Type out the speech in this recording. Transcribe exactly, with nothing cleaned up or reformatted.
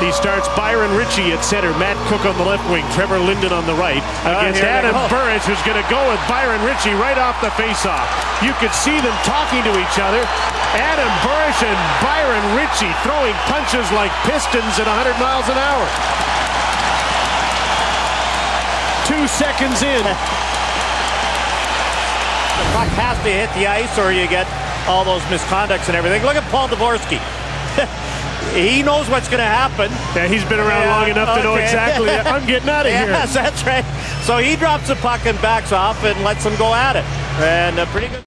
He starts Byron Ritchie at center, Matt Cook on the left wing, Trevor Linden on the right, against uh, Adam Burish, who's going to go with Byron Ritchie right off the faceoff. You could see them talking to each other. Adam Burish and Byron Ritchie throwing punches like pistons at one hundred miles an hour. Two seconds in. The puck has to hit the ice or you get all those misconducts and everything. Look at Paul Dvorsky. He knows what's going to happen. Yeah, he's been around yeah, long enough okay. to know exactly. I'm getting out of yes, here. Yes, that's right. So he drops the puck and backs off and lets them go at it. And uh, pretty good.